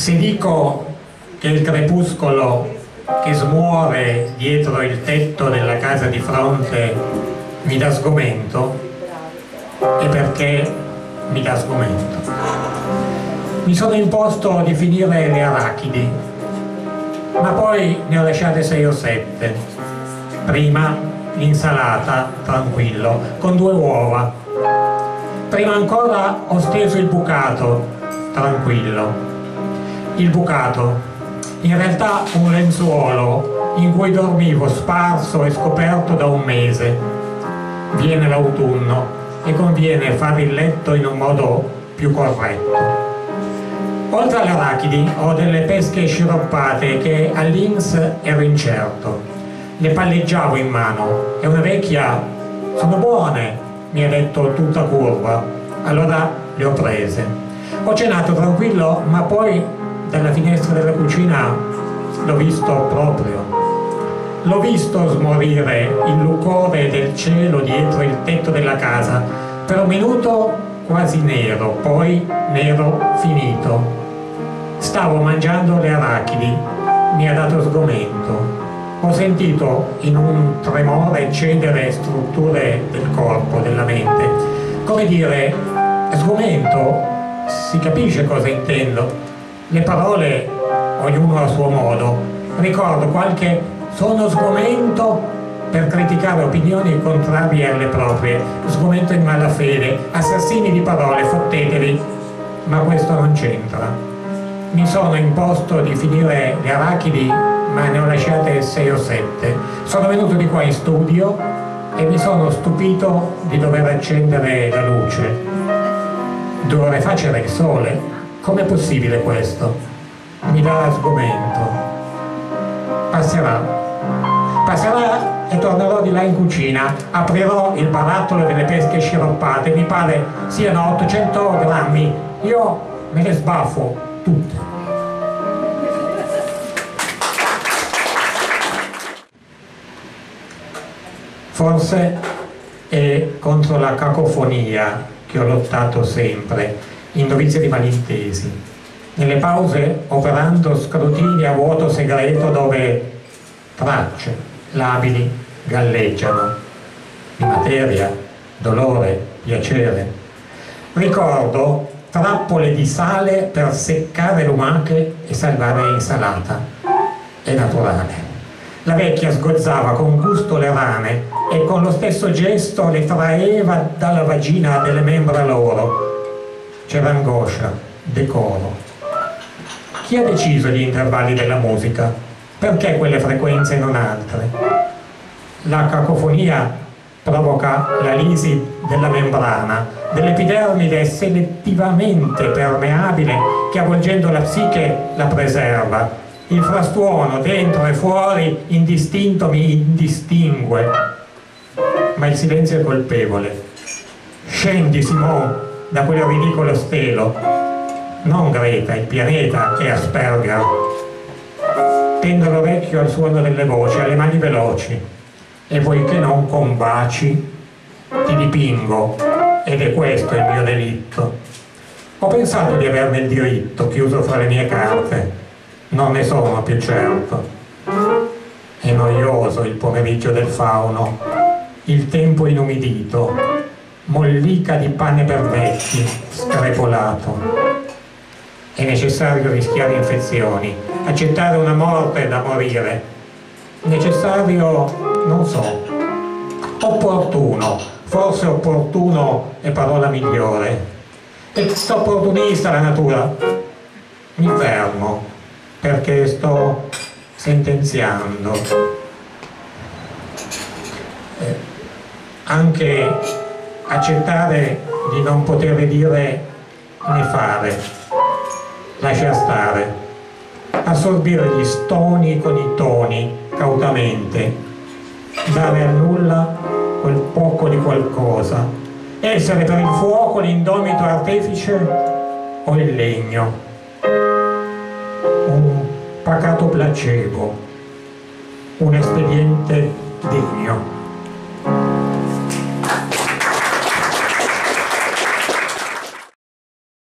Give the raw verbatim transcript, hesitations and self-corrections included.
Se dico che il crepuscolo che smuore dietro il tetto della casa di fronte mi dà sgomento, è perché mi dà sgomento. Mi sono imposto di finire le arachidi, ma poi ne ho lasciate sei o sette. Prima l'insalata, tranquillo, con due uova. Prima ancora ho steso il bucato, tranquillo. Il bucato, in realtà un lenzuolo in cui dormivo sparso e scoperto da un mese. Viene l'autunno e conviene fare il letto in un modo più corretto. Oltre alle arachidi ho delle pesche sciroppate che all'I N P S ero incerto. Le palleggiavo in mano e una vecchia: sono buone, mi ha detto tutta curva. Allora le ho prese. Ho cenato tranquillo, ma poi dalla finestra della cucina l'ho visto proprio. L'ho visto smorire il lucore del cielo dietro il tetto della casa, per un minuto quasi nero, poi nero finito. Stavo mangiando le arachidi, mi ha dato sgomento. Ho sentito in un tremore cedere strutture del corpo, della mente. Come dire, sgomento, si capisce cosa intendo. Le parole, ognuno a suo modo. Ricordo qualche sono sgomento per criticare opinioni contrarie alle proprie, sgomento in malafede, assassini di parole, fottetevi, ma questo non c'entra. Mi sono imposto di finire le arachidi, ma ne ho lasciate sei o sette. Sono venuto di qua in studio e mi sono stupito di dover accendere la luce. Due ore fa c'era il sole. Com'è possibile questo? Mi dà sgomento. Passerà. Passerà e tornerò di là in cucina. Aprirò il barattolo delle pesche sciroppate. Mi pare siano ottocento grammi. Io me le sbaffo tutte. Forse è contro la cacofonia che ho lottato sempre, in dovizia di malintesi. Nelle pause operando scrutini a vuoto segreto dove tracce labili galleggiano di materia, dolore, piacere. Ricordo trappole di sale per seccare lumache e salvare insalata. È naturale. La vecchia sgozzava con gusto le rane e con lo stesso gesto le traeva dalla vagina delle membra loro. C'era angoscia, decoro. Chi ha deciso gli intervalli della musica? Perché quelle frequenze e non altre? La cacofonia provoca la lisi della membrana, dell'epidermide selettivamente permeabile che avvolgendo la psiche la preserva. Il frastuono dentro e fuori indistinto mi indistingue, ma il silenzio è colpevole. Scendi, Simone, da quel ridicolo stelo, non Greta, il pianeta è Asperger. Tendo l'orecchio al suono delle voci, alle mani veloci, e poiché non combaci, ti dipingo, ed è questo il mio delitto. Ho pensato di averne il diritto, chiuso fra le mie carte, non ne sono più certo. È noioso il pomeriggio del fauno, il tempo inumidito, mollica di pane per vecchi, screpolato. È necessario rischiare infezioni, accettare una morte da morire. Necessario, non so, opportuno, forse opportuno è parola migliore. È opportunista la natura. Mi fermo, perché sto sentenziando. Eh, anche accettare di non poter dire né fare, lasciar stare, assorbire gli stoni con i toni cautamente, dare a nulla quel poco di qualcosa, essere per il fuoco l'indomito artefice o il legno, un pacato placebo, un espediente degno.